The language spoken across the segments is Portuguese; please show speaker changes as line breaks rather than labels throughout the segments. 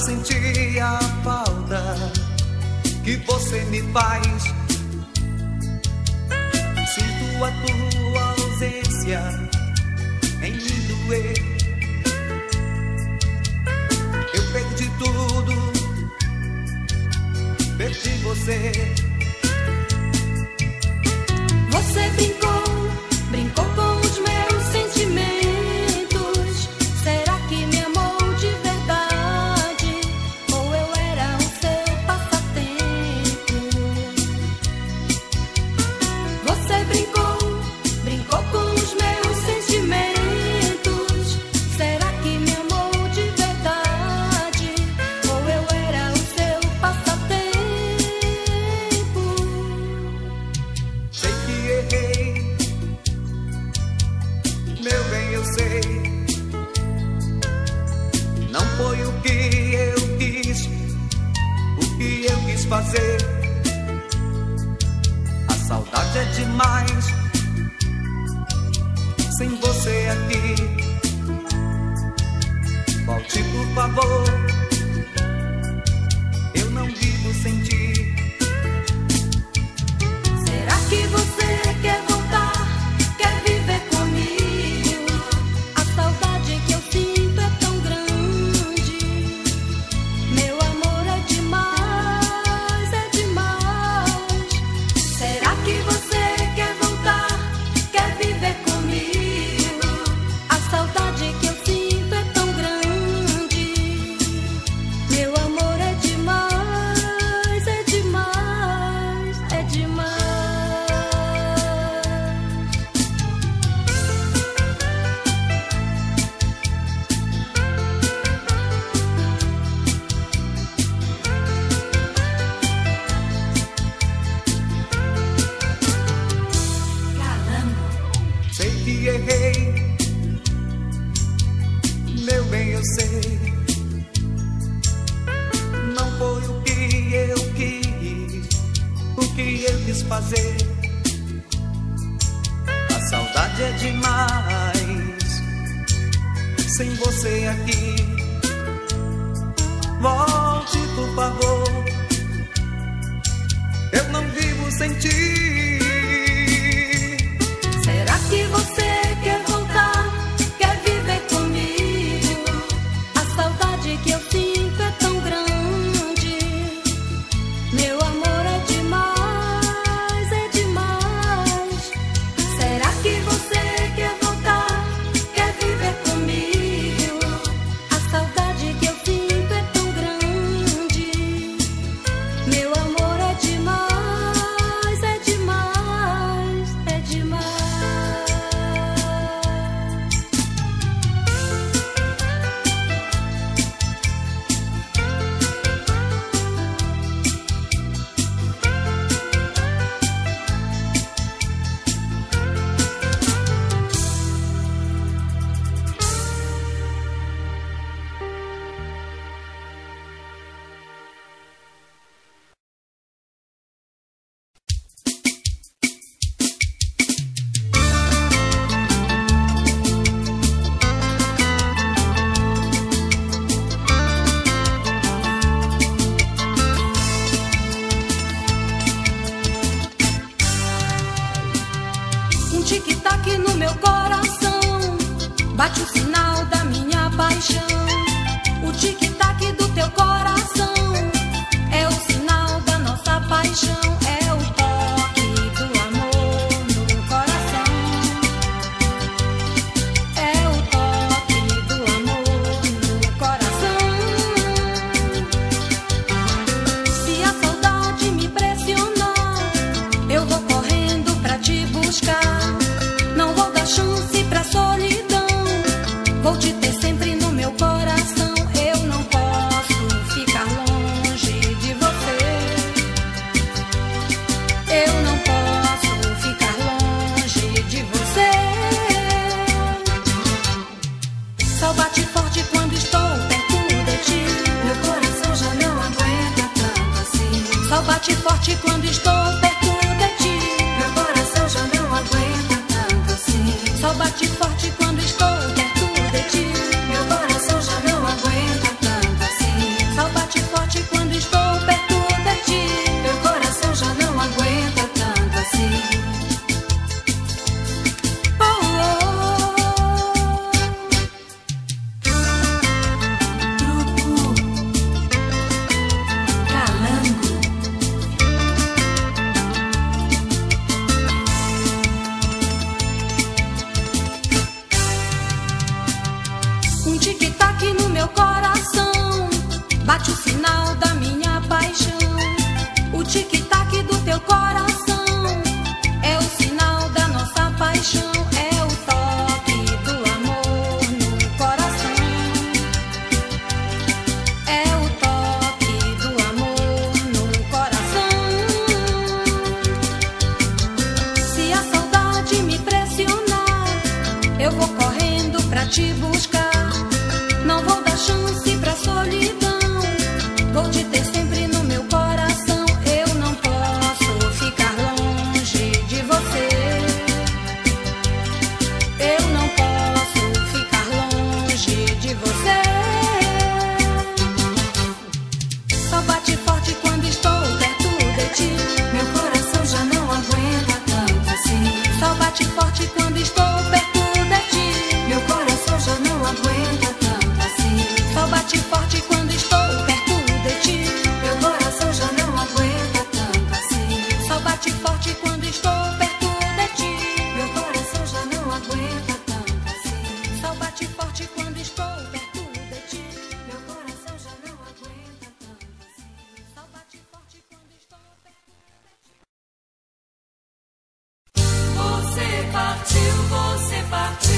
sentir a falta que você me faz. Sinto a tua ausência em me doer. Eu perdi tudo, perdi você.
Você brincou com os meus sentimentos. Será que me amou de verdade? Ou eu era o seu passatempo? Você brincou com os meus sentimentos. Será que me amou de verdade? Ou eu era o seu passatempo?
Sei que errei, meu bem, eu sei. Não foi o que eu quis, o que eu quis fazer. A saudade é demais sem você aqui. Volte, por favor, eu não vivo sem ti.
Será que você quer voltar? Quer viver comigo? A saudade que eu sinto é tão grande. Meu amor é demais, é demais. Será que você quer voltar? Quer viver comigo? A saudade que eu sinto é tão grande. Meu amor é demais, é demais, é demais. Caramba.
Sei que errei, meu bem, eu sei. Não foi o que eu quis, o que eu quis fazer. A saudade é demais sem você aqui. Volte, por favor, eu não vivo sem ti.
Será que você quer voltar? Quer viver comigo? A saudade que eu sinto é tão grande. Meu amor é demais, é demais. Será que você quer voltar? Quer viver comigo? A saudade que eu sinto é tão grande. Meu amor é demais, é demais, é demais. Um tic-tac no meu coração bate o sinal da minha paixão. O tic-tac do teu coração é o sinal da nossa paixão. É o toque do amor no coração. É o toque do amor no coração. Se a saudade me pressionar, eu vou correndo pra te buscar. Não vou dar chance pra solidão. Vou te ter sempre no meu coração. Eu não posso ficar longe de você. Eu não posso ficar longe de você. Só bate forte quando estou perto de ti. Meu coração já não aguenta tanto assim. Só bate forte quando estou perto de ti. Meu coração já não aguenta tanto assim. Só bate forte quando estou perto de ti. Meu coração já não aguenta tanto assim. Só bate o sinal da minha paixão. O tic-tac do teu coração é o sinal da nossa paixão. É o toque do amor no coração. É o toque do amor no coração. Se a saudade me pressionar, eu vou correndo pra te buscar. Não vou dar chance pra solidão. Vou te ter sempre no meu coração. Eu não posso ficar longe de você. Eu não posso ficar longe de você. Só bate forte quando estou perto de ti.
Meu coração já não aguenta tanto assim.
Só bate forte quando estou perto de ti.
Meu coração já não aguenta tanto assim.
Só bate forte quando estou perto de ti.
Meu coração já não aguenta tanto assim.
Só bate forte quando estou perto de ti.
Meu coração já não aguenta tanto assim.
Só bate forte quando estou perto de ti.
Meu coração já não aguenta tanto assim.
Só bate forte quando estou perto de ti.
Você partiu, você partiu.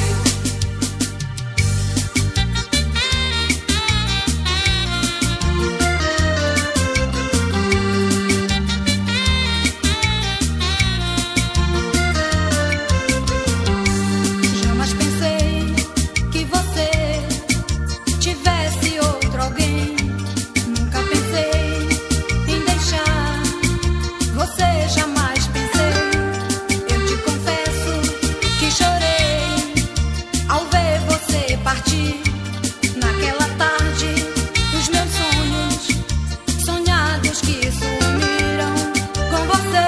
Jamais pensei que você tivesse outro alguém. Nunca pensei em deixar você, jamais pensei. Eu te confesso que chorei ao ver você partir. Naquela tarde, os meus sonhos sonhados que sumiram com você.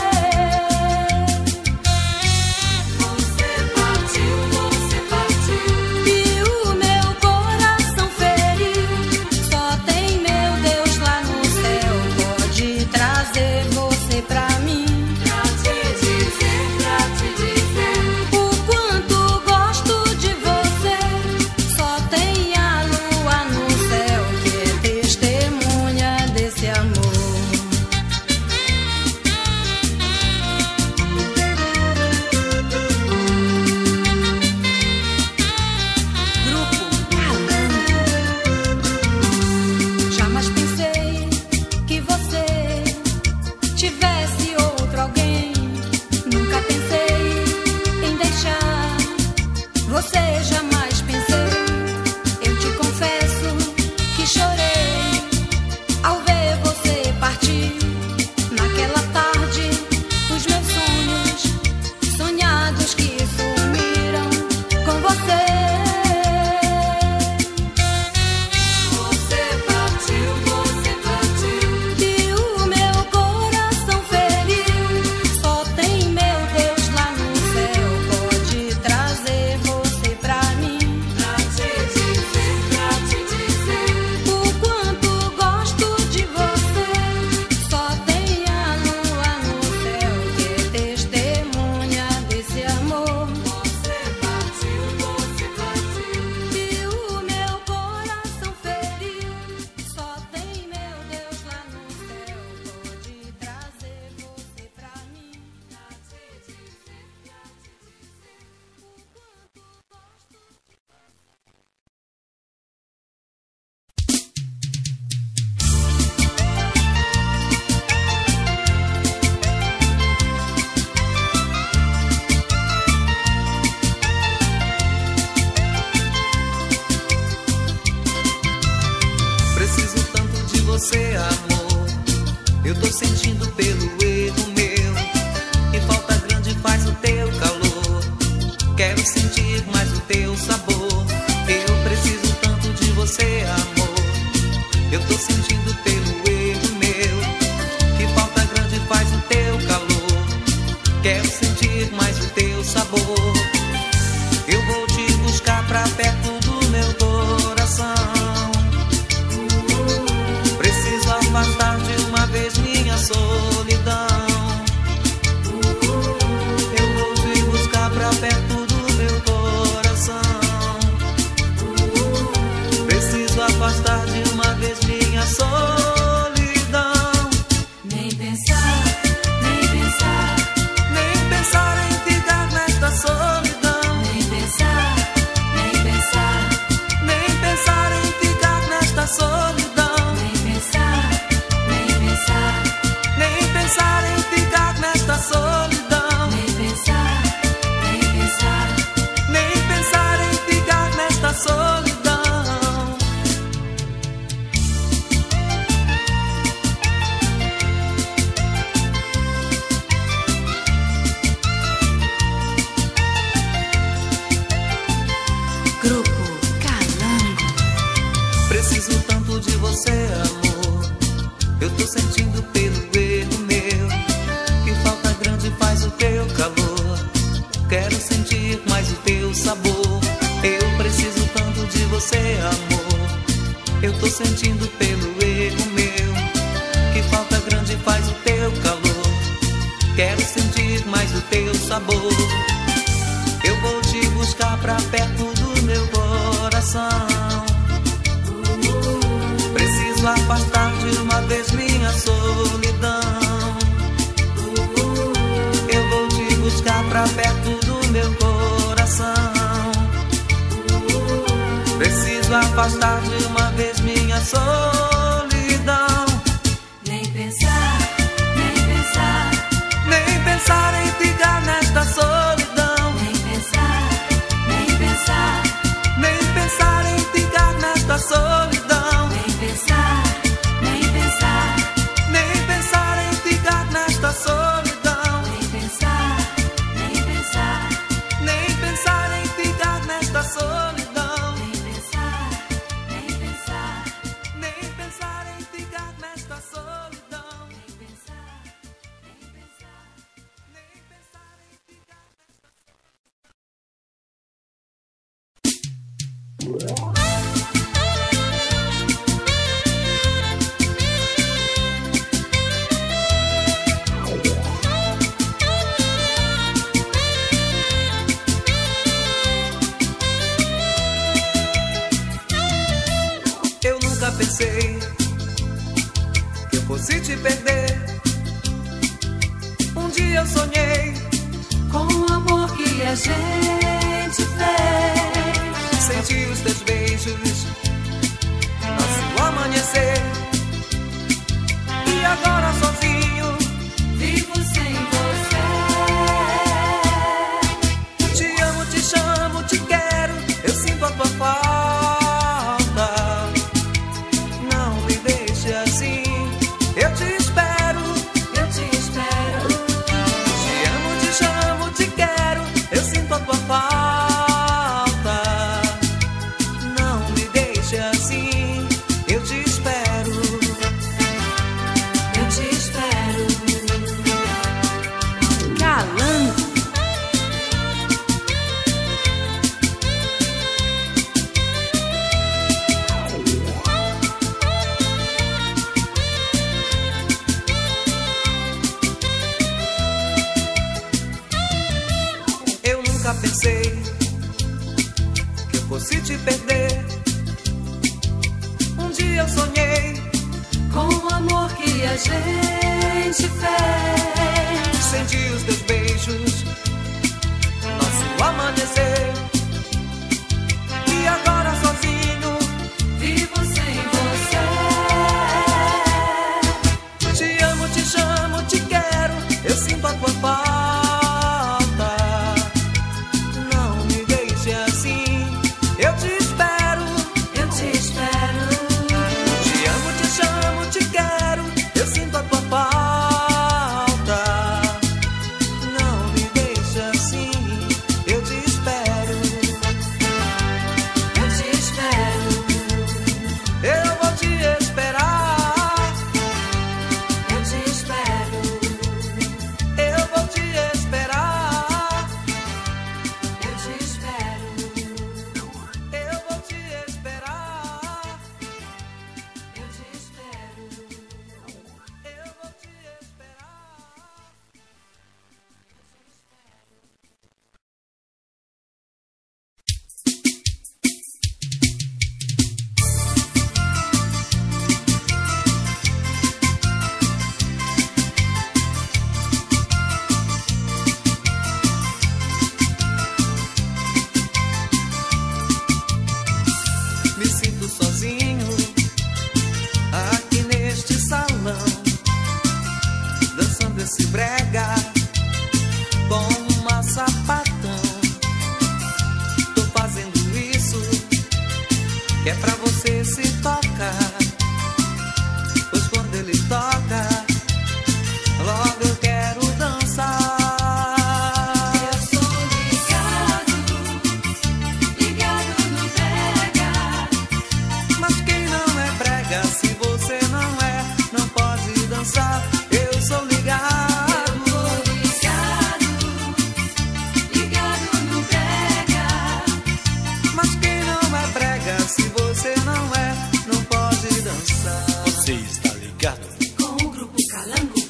Você partiu, você partiu.
E o meu coração feriu. Só tem meu Deus lá no céu pode trazer você pra mim.
Pra te dizer
O quanto gosto de você. Só tem a lua no céu que é testemunha desse amor. Jamais pensei que você tivesse outro alguém. Nunca pensei em deixar você, jamais pensei. Eu te confesso que chorei ao ver você partir. Naquela tarde, os meus sonhos sonhados que sumiram com você.
Você partiu, você partiu.
E o meu coração feriu. Só tem meu Deus lá no céu pode trazer você pra mim.
Pra te dizer
O quanto gosto de você. Só tem a lua no céu que é testemunha desse amor.
Você partiu, você partiu.
E o meu coração feriu. Só tem meu Deus lá no céu pode trazer você pra mim.
Pra te dizer
O quanto gosto de
Preciso tanto de você, amor. Eu tô sentindo pelo erro meu. E falta grande faz o teu calor. Quero sentir mais o teu sabor. Eu preciso tanto de você, amor. Eu tô sentindo pelo erro meu. Que falta grande faz o teu calor. Quero sentir mais o teu sabor. Eu vou te buscar pra perto do meu coração. Preciso afastar de uma vez minha solidão. Eu vou te buscar pra perto do meu coração. Preciso afastar de uma vez minha solidão.
Nem pensar, nem pensar,
Nem pensar em ficar nesta solidão.
nem pensar, nem pensar,
Nem pensar em ficar nesta solidão.
nem pensar, nem pensar,
Nem pensar em ficar nesta solidão.
nem pensar, nem pensar.
Nem pensar em ficar nesta solidão.
Grupo Calango.
Preciso tanto de você, amor. Eu tô sentindo pelo erro meu que falta grande faz o teu calor. Quero sentir mais o teu sabor. Eu preciso tanto de você, amor. Eu tô sentindo pelo erro meu que falta grande faz o teu calor. Quero sentir mais o teu sabor. Eu vou te buscar pra perto do meu coração. Preciso afastar de uma vez minha solidão. Eu vou te buscar pra perto do meu coração. Preciso afastar de uma vez minha solidão.
Nem pensar, nem pensar,
Nem pensar em ficar nesta solidão.
nem pensar, nem pensar,
Nem pensar em ficar nesta solidão.
nem pensar, nem pensar,
Nem pensar em ficar nesta solidão.
nem pensar, nem pensar,
Nem pensar em ficar nesta solidão.
nem pensar, nem pensar,
Nem pensar em ficar nesta solidão.
nem pensar, nem pensar.
Nem pensar em ficar nesta Eu nunca pensei que eu fosse te perder. Um dia eu sonhei,
Com o amor que a gente fez,
senti os teus beijos, nosso amanhecer. E agora sozinho,
vivo sem você.
te amo, te chamo, te quero. Eu sinto a tua falta. Não me deixe assim, eu te espero.
Eu te espero.
Te amo, te chamo, te quero. Eu sinto a tua falta. Não me deixe assim, eu te espero.
Eu te espero.
Calango.
Eu nunca pensei que eu fosse te perder. Um dia eu sonhei,
Com o amor que a gente fez,
senti os teus beijos, nosso amanhecer. E agora sozinho,
vivo sem você.
te amo, te chamo, te quero. Eu sinto a tua falta. Não me deixe assim, eu te espero.
Eu te espero.
Te amo, te chamo, te quero. Eu sinto a tua
Você está ligado
com o Grupo Calango.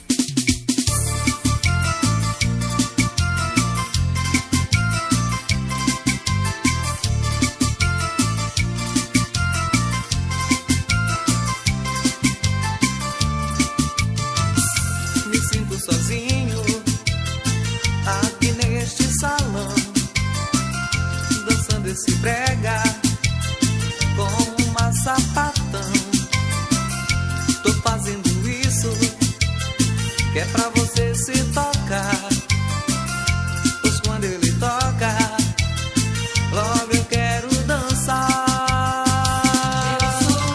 Me sinto sozinho aqui neste salão, dançando esse brega como uma sapatão. Tô fazendo isso que é pra você se tocar, pois quando ele toca, logo eu quero dançar.
Eu sou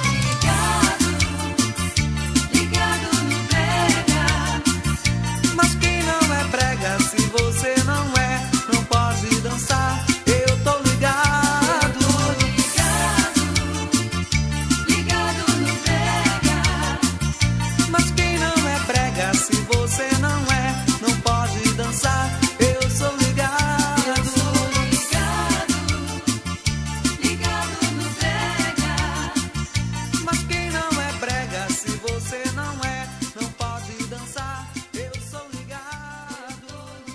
ligado no brega.
Mas quem não é brega, se você não é, não pode dançar. Eu tô ligado.
Ligado no brega.
Mas quem não é brega, se você não é, não pode dançar. Eu sou ligado.
Ligado no brega.
Mas quem não é brega, se você não é, não pode dançar. Eu sou ligado.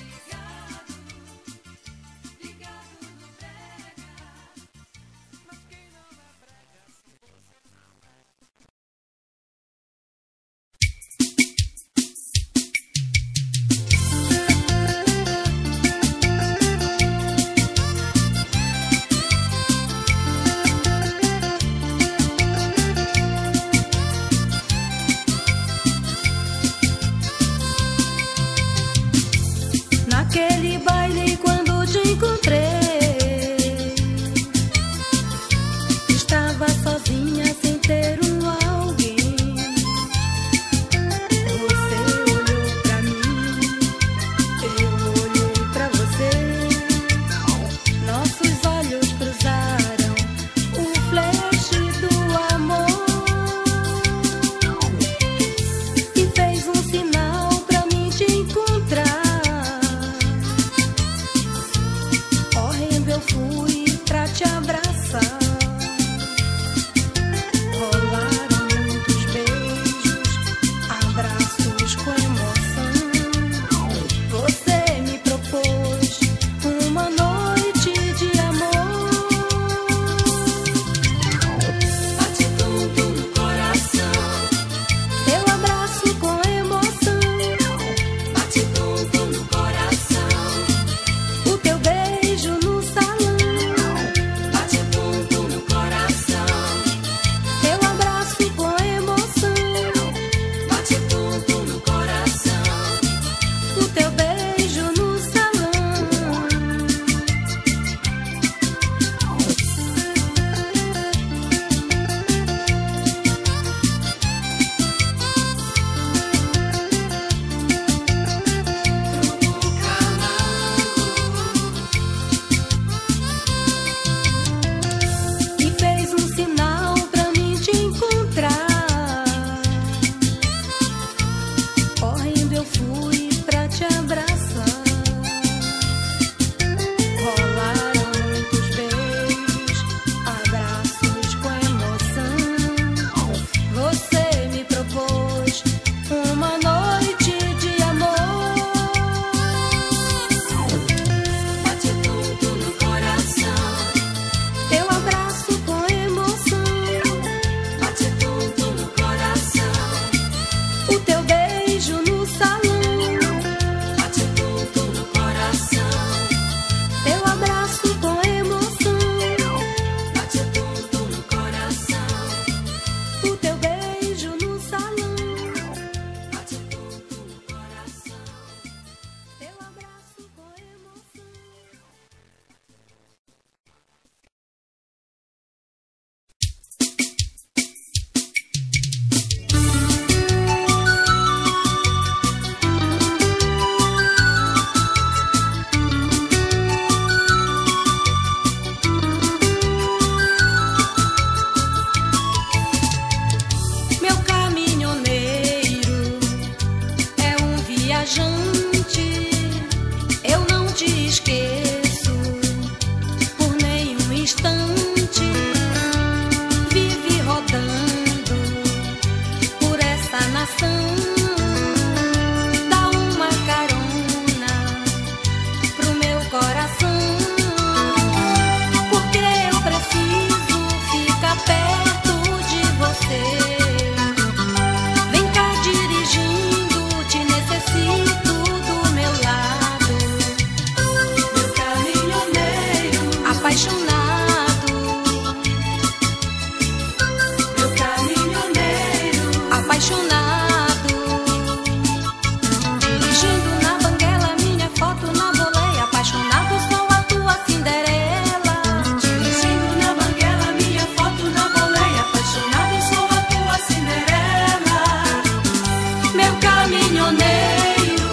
Ligado no brega.
Mas quem não é brega, se você não é.
maçã, dá uma carona pro meu coração, porque eu preciso ficar perto de você. Vem cá dirigindo, te necessito do meu lado, meu caminhoneiro apaixonado, meu caminhoneiro apaixonado. Dirigindo na banguela, minha foto na boleia, apaixonado sou a tua Cinderela. Dirigindo na banguela, minha foto na boleia, apaixonado sou a tua Cinderela, meu caminhoneiro.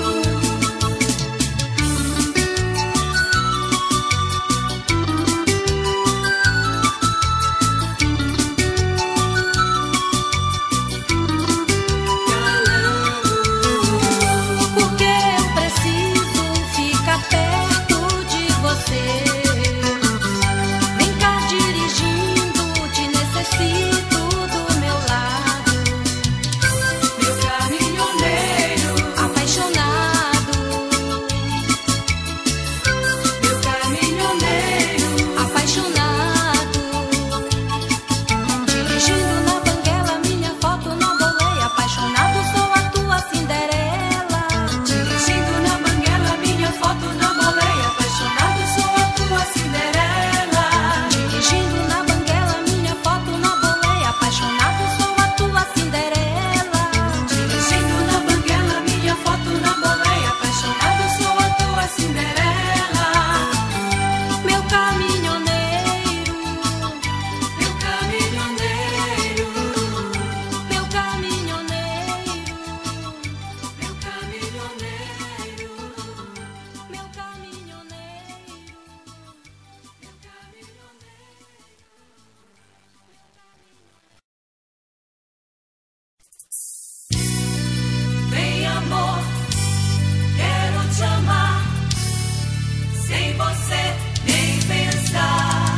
Porque eu preciso ficar perto de você. Vem cá dirigindo, te necessito do meu lado, meu caminhoneiro apaixonado, meu caminhoneiro apaixonado. Dirigindo na banguela, minha foto na boleia, apaixonado sou a tua Cinderela. Dirigindo na banguela, minha foto na boleia, apaixonado sou a tua Cinderela. Dirigindo na banguela, minha foto na boleia, apaixonado sou a tua Cinderela. Dirigindo na banguela, minha foto na boleia, apaixonado sou a tua Cinderela, meu caminhoneiro, meu caminhoneiro, meu caminhoneiro, meu caminhoneiro, meu caminhoneiro, meu caminhoneiro. Vem amor, quero te amar, sem você nem pensar.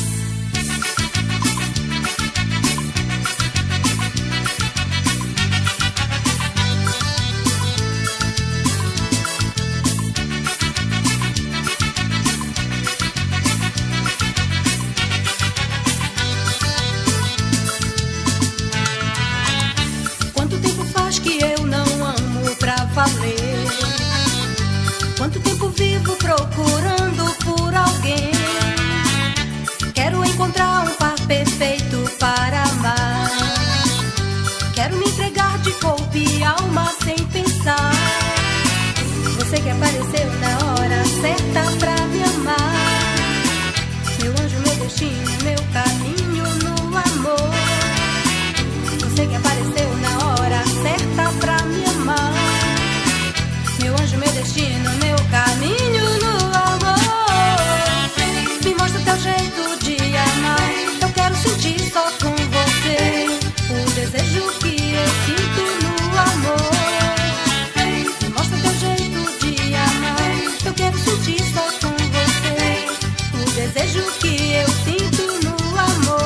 Quanto tempo faz que eu não amo pra valer? Quanto tempo vivo procurando por alguém? Quero encontrar um par perfeito para amar. Quero me entregar de corpo e alma sem pensar. Você que apareceu na hora certa pra me amar. Meu anjo, meu destino, meu caminho no amor. Você que apareceu na hora certa pra me amar. Meu anjo, meu destino, meu caminho no amor. Me mostra teu jeito de amar. Eu quero sentir só com você o desejo que eu sinto no amor. Me mostra teu jeito de amar. Eu quero sentir só com você o desejo que eu sinto no amor.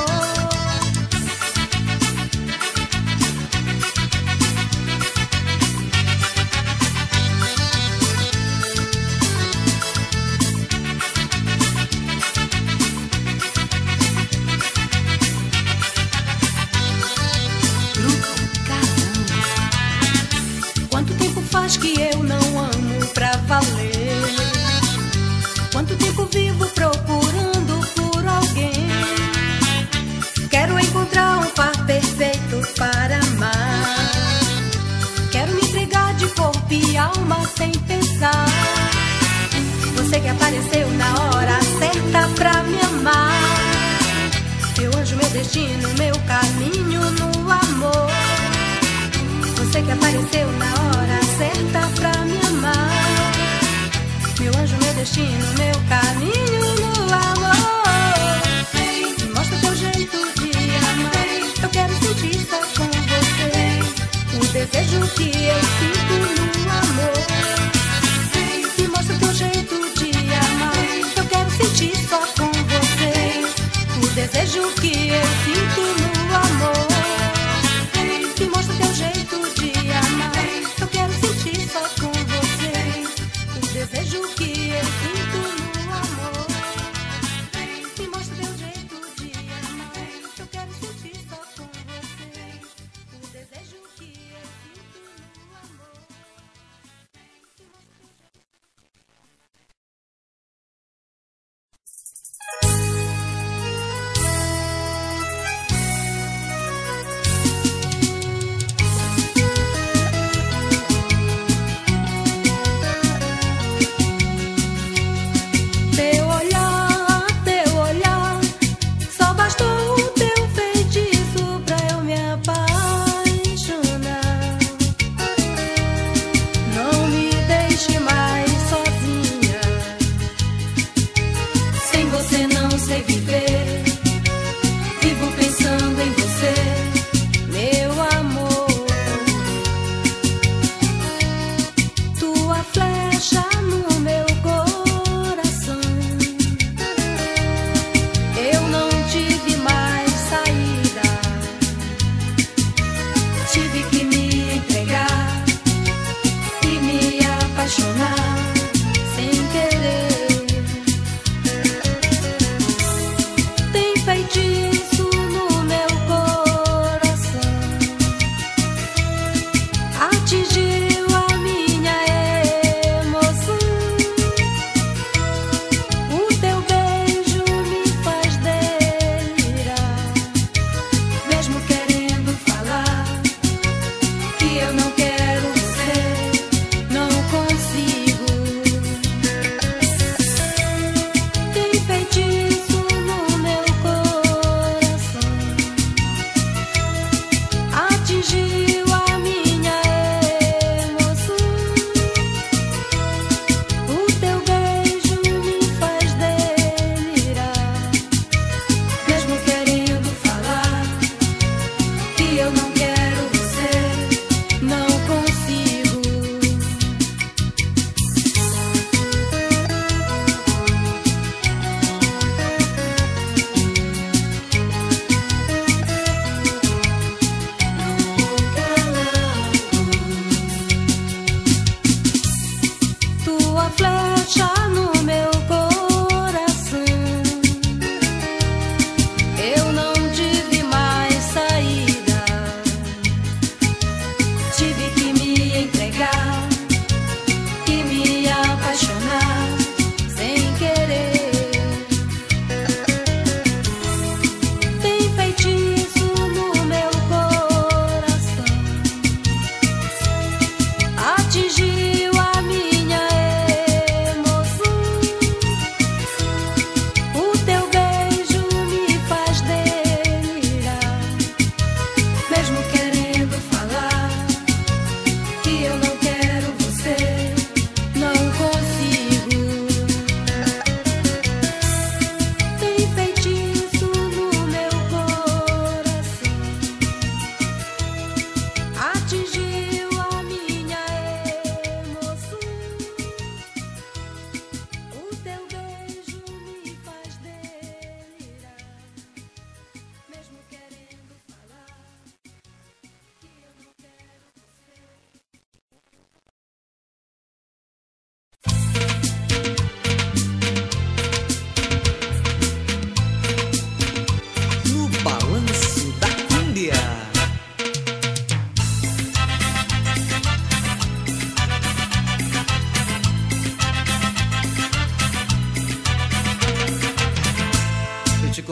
Quanto tempo faz que eu não amo pra valer? Quanto tempo vivo procurando por alguém? Quero encontrar um par perfeito para amar. Quero me entregar de corpo e alma sem pensar. Você que apareceu na hora certa pra me amar. Meu anjo, meu destino, meu caminho no amor. Você que apareceu na hora certa pra me amar. Meu anjo, meu destino, meu caminho no amor. Me mostra teu jeito de amar. Eu quero sentir só com você o desejo que eu sinto no amor. Me mostra teu jeito de amar. Eu quero sentir só com você o desejo que eu sinto no amor. Me mostra teu jeito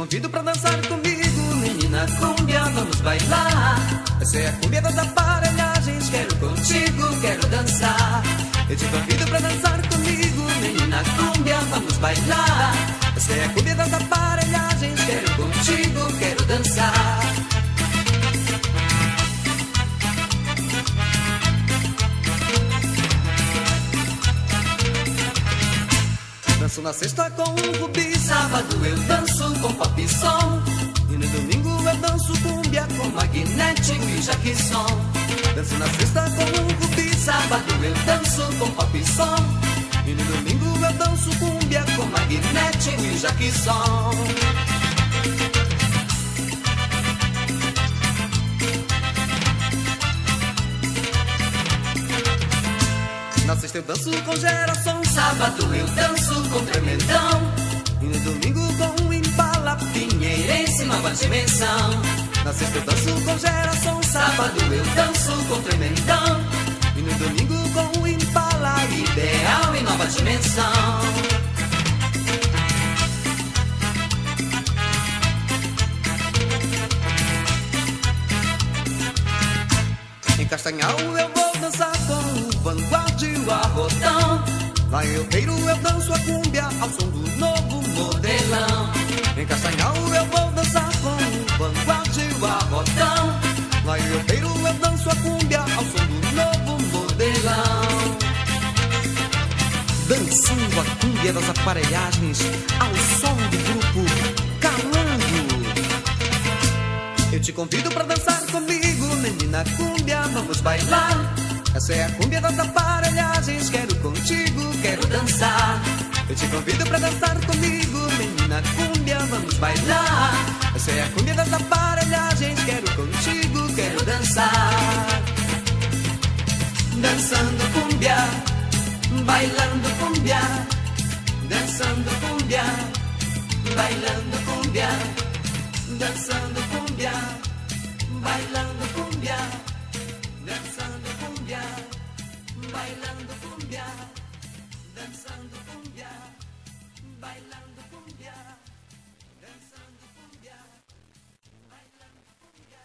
convido pra dançar comigo, menina cúmbia, vamos bailar. Essa é a cúmbia das aparelhagens, quero contigo, quero dançar. Eu te convido pra dançar comigo, menina cúmbia, vamos bailar. Essa é a cúmbia das aparelhagens, quero contigo, quero dançar. Danço na sexta com um rubi, sábado eu danço com pop som. E no domingo eu danço cúmbia com magnético e jaquisson. Danço na sexta com um rubi, sábado eu danço com pop som. E no domingo eu danço cúmbia com magnético e jaquisson. Na sexta eu danço com geração, sábado eu danço com tremendão. E no domingo com um impala, pinheirense, nova dimensão. Na sexta eu danço com geração, sábado eu danço com tremendão. E no domingo com um impala, ideal e nova dimensão. Em Castanhal eu vou dançar com o vanguarda e o arrotão. Lá em Outeiro eu danço a cúmbia ao som do novo modelão. Em Castanhal eu vou dançar com o vanguarda e o arrotão. Lá em Outeiro eu danço a cúmbia ao som do novo modelão. Dançando a cúmbia das aparelhagens ao som do grupo Calango. Eu te convido pra dançar comigo, menina cúmbia, vamos bailar. Essa é a cúmbia das aparelhagens, quero contigo, quero dançar. Eu te convido pra dançar comigo, menina cúmbia, vamos bailar. Essa é a cúmbia das aparelhagens, quero contigo, quero dançar. Dançando cúmbia, bailando cúmbia. Dançando cúmbia, bailando cúmbia. Dançando cúmbia, bailando cúmbia. Dançando cúmbia, bailando cúmbia. Dançando cúmbia, bailando cúmbia. Dançando cúmbia, bailando cúmbia.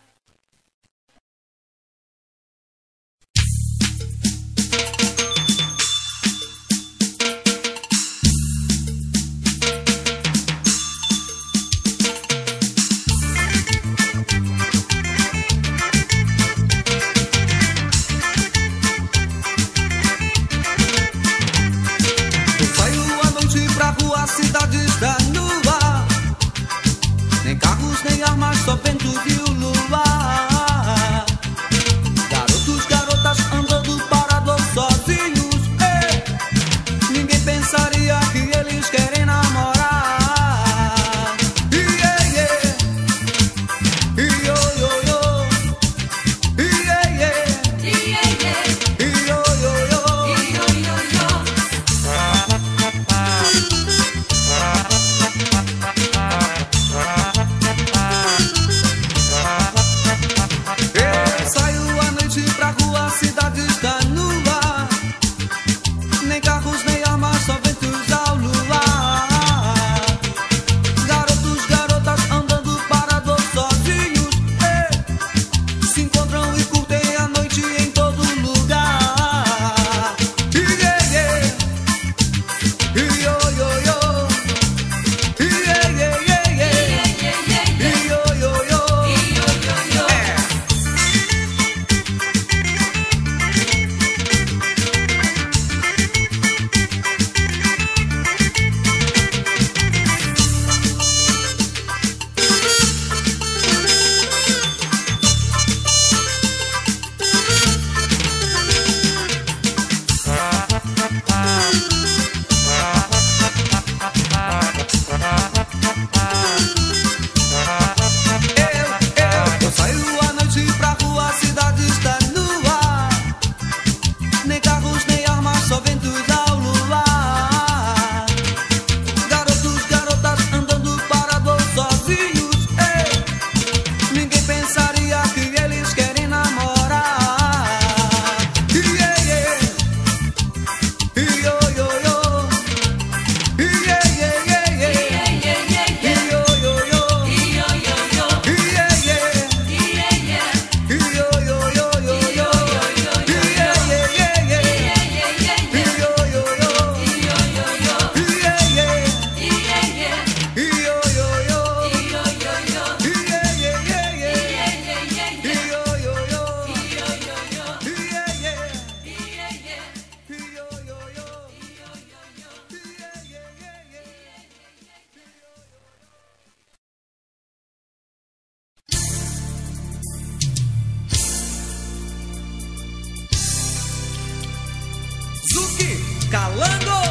Calango.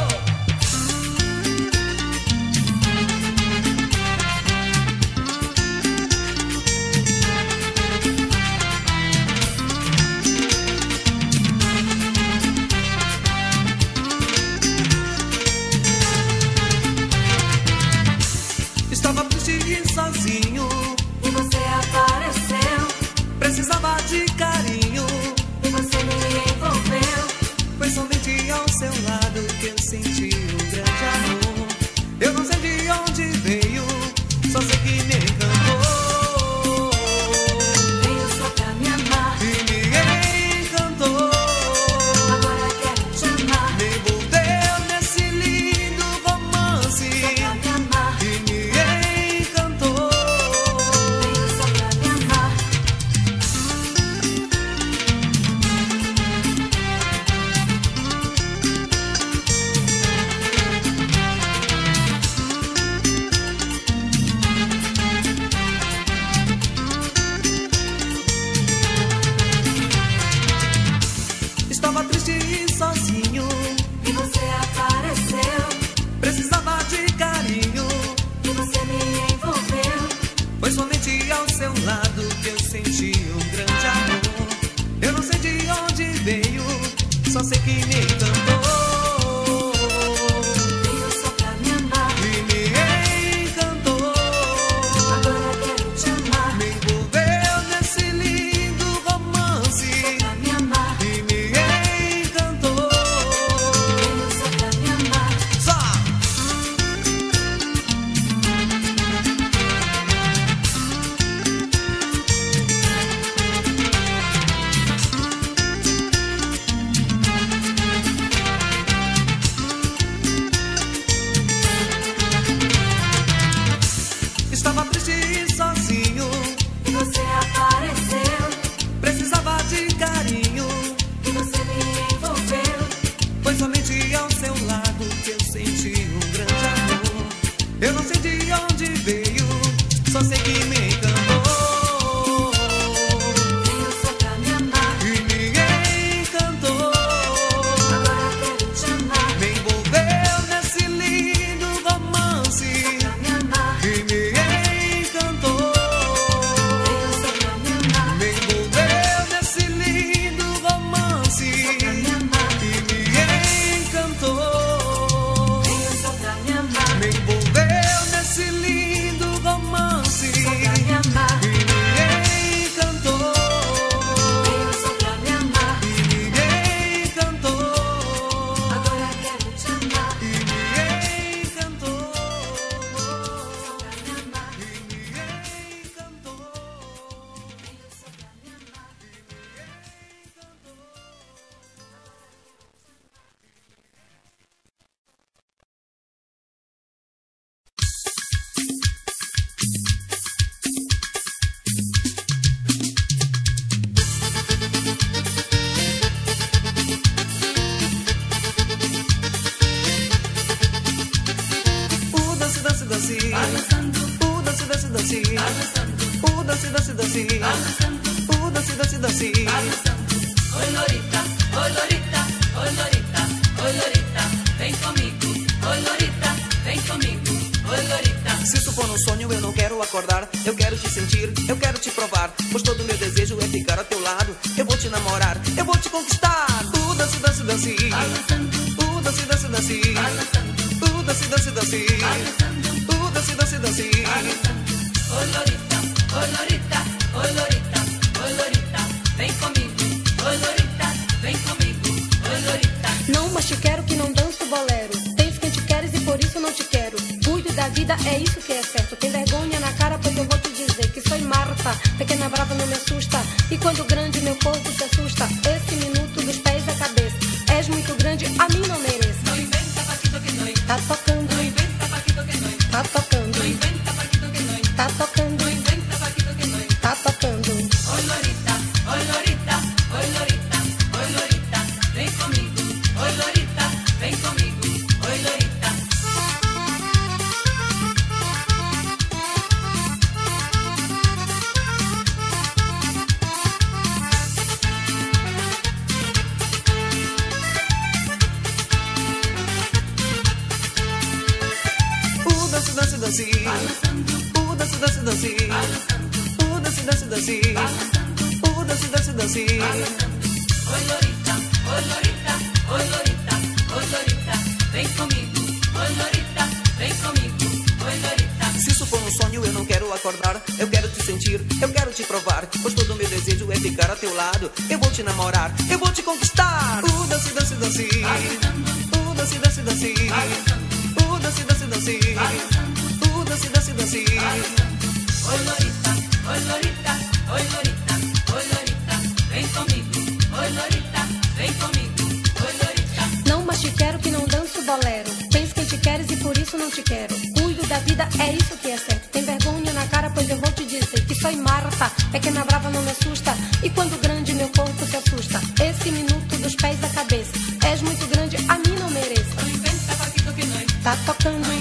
Estava triste e sozinho,
E você apareceu,
precisava de carinho.
e você me envolveu.
Foi somente ao seu lado que eu senti um grande amor. Eu não sei de onde veio, só sei que me encantou.
Veio só pra me amar,
E me encantou.
agora quero te amar.
Me envolveu nesse lindo romance.
Só pra me amar,
E me encantou.
veio só pra me amar.
Estava triste e sozinho,
E você apareceu,
precisava de carinho.
e você me envolveu.
Foi somente ao seu lado que eu senti um grande amor. Eu não sei de onde veio, só sei que me encantou.
Veio só pra me amar,
E me encantou.
agora quero te amar.
Me envolveu nesse lindo romance.
Pra me amar,
E me encantou.
veio só pra me amar.
Só! Estava triste e sozinho,
E você apareceu,
precisava de carinho.
e você me envolveu.
Foi somente ao seu lado que eu senti um grande amor. Eu não sei de onde veio, só sei que me encantou.
Veio só pra me amar,
E me encantou.
agora quero te amar.
Me envolveu nesse lindo romance.
Pra me amar,
E me encantou.
veio só pra me amar.
Me envolveu nesse lindo romance.
Pra me amar,
E me encantou.
veio só pra me amar.
Me envolveu nesse lindo romance.
Só pra me amar,
E me encantou.
veio só pra me amar.
E me encantou.
Agora quero te amar.
E me encantou.
Só pra me amar,
E me encantou.
veio só pra me amar.
Dance, dance, dance.
Balançando,
Dance, dance, dance.
balançando,
Dance, dance, dance.
balançando,
Dance, dance, dance.
balançando. Oi, Lorita, oi, Lorita, oi, Lorita, oi, Lorita, vem comigo. Oi, Lorita, vem comigo. Oi, Lorita.
Se isso for um sonho, eu não quero acordar. Eu quero te sentir, eu quero te provar. Pois todo meu desejo é ficar ao teu lado. Eu vou te namorar, eu vou te conquistar. Dance, dance, dance.
Balançando,
Dance, dance, dance.
balançando,
Dance, dance, dance.
balançando,
Dance, dance, dance.
balançando. Oi, Lorita, oi, Lorita, oi, Lorita, oi, Lorita, vem comigo. Oi, Lorita, vem comigo. Oi, Lorita.
Não, mas te quero que não danço bolero. Tens quem te queres e por isso não te quero. Cuide da vida, é isso que é certo. Tem vergonha na cara, pois eu vou te dizer que sou Marta. Pequena brava não me assusta. E quando grande meu corpo se assusta. Esse minuto dos pés à cabeça. És muito grande, a mim não mereço.
No inventa paquito que noi.
Tá tocando,
No inventa paquito que noi.
tá tocando,
No inventa paquito que noi.
tá tocando,
No inventa paquito que noi.
tá tocando.
Oi, Lorita, oi, Lorita, oi, Lorita, oi, Lorita, vem comigo. Oi, Lorita, vem comigo. Oi, Lorita.
dance, dance, dance. Dance, dance, dance. Dance, dance, dance.
Oi, Lorita, oi, Lorita, oi, Lorita, oi, Lorita, vem comigo. Oi, Lorita, vem comigo. Oi, Lorita.
Se isso for um sonho, eu não quero acordar. Eu quero te sentir, eu quero te provar. Pois todo meu desejo é ficar a teu lado. Eu vou te namorar, eu vou te conquistar. Dance, dance, dance. Dance, dance, dance. Dance, dance, dance. Dance, dance, dance.
Oi, Lorita, oi, Lorita, oi, Lorita, oi, Lorita, vem comigo. Oi, Lorita, vem comigo. Oi, Lorita.
Não, mas te quero que não danço bolero. Penso quem te queres e por isso não te quero. Cuido da vida, é isso que é certo. Tem vergonha na cara, pois eu vou te dizer que sou Marta, pequena brava não me assusta. E quando grande meu corpo se assusta. Esse minuto dos pés à cabeça. És muito grande, a mim não mereço.
Não inventa partido que nós.
Tá tocando